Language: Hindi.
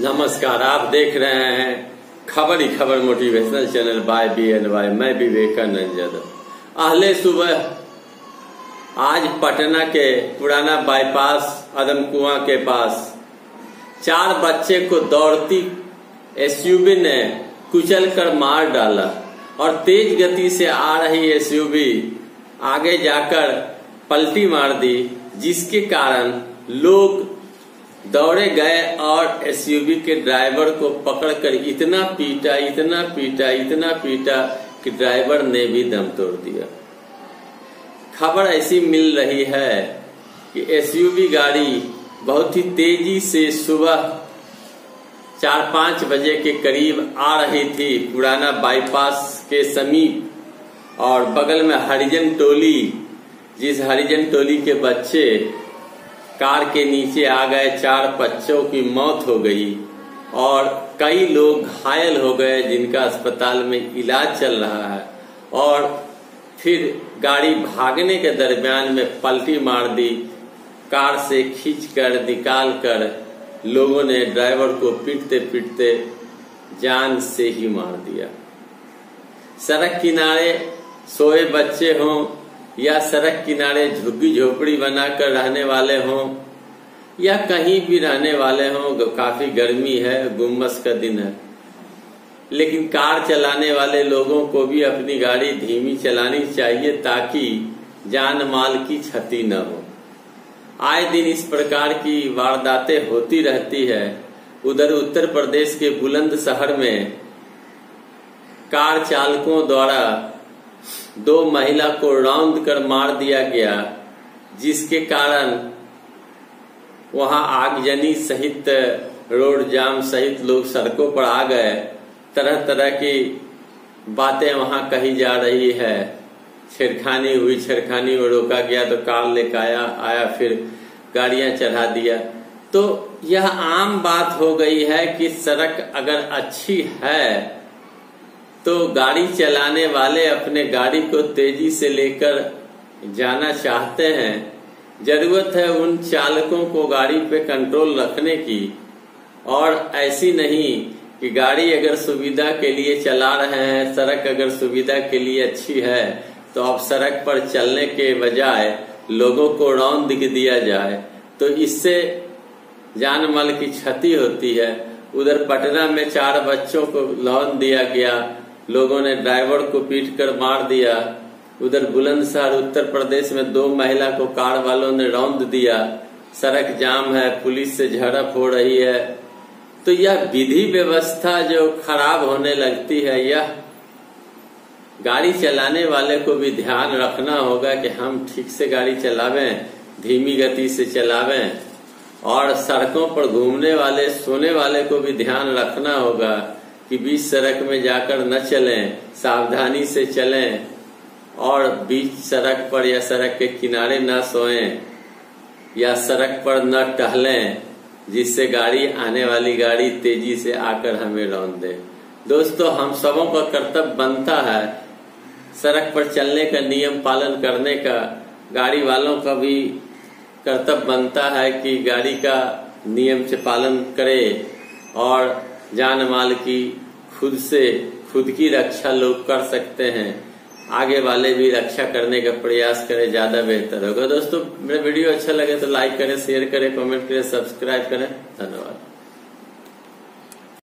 नमस्कार, आप देख रहे हैं खबर ही खबर मोटिवेशनल चैनल बाय BNY। मैं विवेकानंद यादव। अहले सुबह आज पटना के पुराना बाईपास आदमकुआं के पास 4 बच्चे को दौड़ती SUV ने कुचल कर मार डाला और तेज गति से आ रही SUV आगे जाकर पलटी मार दी, जिसके कारण लोग दौड़े गए और SUV के ड्राइवर को पकड़कर इतना पीटा कि ड्राइवर ने भी दम तोड़ दिया। खबर ऐसी मिल रही है कि SUV गाड़ी बहुत ही तेजी से सुबह 4-5 बजे के करीब आ रही थी पुराना बाईपास के समीप, और बगल में हरिजन टोली, जिस हरिजन टोली के बच्चे कार के नीचे आ गए। 4 बच्चों की मौत हो गई और कई लोग घायल हो गए, जिनका अस्पताल में इलाज चल रहा है। और फिर गाड़ी भागने के दरमियान में पलटी मार दी। कार से खींचकर निकाल कर लोगों ने ड्राइवर को पीटते पीटते जान से ही मार दिया। सड़क किनारे सोए बच्चे हों या सड़क किनारे झुग्गी झोपड़ी बनाकर रहने वाले हों या कहीं भी रहने वाले हों, काफी गर्मी है, गुम्मस का दिन है, लेकिन कार चलाने वाले लोगों को भी अपनी गाड़ी धीमी चलानी चाहिए ताकि जान माल की क्षति न हो। आए दिन इस प्रकार की वारदातें होती रहती है। उधर उत्तर प्रदेश के बुलंदशहर में कार चालकों द्वारा 2 महिला को रौंद कर मार दिया गया, जिसके कारण वहां आगजनी सहित रोड जाम सहित लोग सड़कों पर आ गए। तरह तरह की बातें वहां कही जा रही है। छेड़खानी हुई, छेड़खानी में रोका गया तो कार लेकर आया फिर गाड़ियां चढ़ा दिया। तो यह आम बात हो गई है कि सड़क अगर अच्छी है तो गाड़ी चलाने वाले अपने गाड़ी को तेजी से लेकर जाना चाहते हैं। जरूरत है उन चालकों को गाड़ी पे कंट्रोल रखने की, और ऐसी नहीं कि गाड़ी अगर सुविधा के लिए चला रहे हैं, सड़क अगर सुविधा के लिए अच्छी है तो अब सड़क पर चलने के बजाय लोगों को रौंद दिया जाए, तो इससे जान माल की क्षति होती है। उधर पटना में 4 बच्चों को रौंद दिया गया, लोगों ने ड्राइवर को पीटकर मार दिया। उधर बुलंदशहर उत्तर प्रदेश में 2 महिला को कार वालों ने रौंद दिया। सड़क जाम है, पुलिस से झड़प हो रही है। तो यह विधि व्यवस्था जो खराब होने लगती है, यह गाड़ी चलाने वाले को भी ध्यान रखना होगा कि हम ठीक से गाड़ी चलावें, धीमी गति से चलावें, और सड़कों पर घूमने वाले सोने वाले को भी ध्यान रखना होगा कि बीच सड़क में जाकर न चलें, सावधानी से चलें, और बीच सड़क पर या सड़क के किनारे न सोएं या सड़क पर न टहलें, जिससे गाड़ी आने वाली गाड़ी तेजी से आकर हमें रौंद दे। दोस्तों, हम सबों का कर्तव्य बनता है सड़क पर चलने का, नियम पालन करने का। गाड़ी वालों का भी कर्तव्य बनता है कि गाड़ी का नियम से पालन करे और जान माल की खुद की रक्षा लोग कर सकते हैं। आगे वाले भी रक्षा करने का प्रयास करें, ज्यादा बेहतर होगा। दोस्तों, मेरा वीडियो अच्छा लगे तो लाइक करें, शेयर करें, कमेंट करें, सब्सक्राइब करें। धन्यवाद।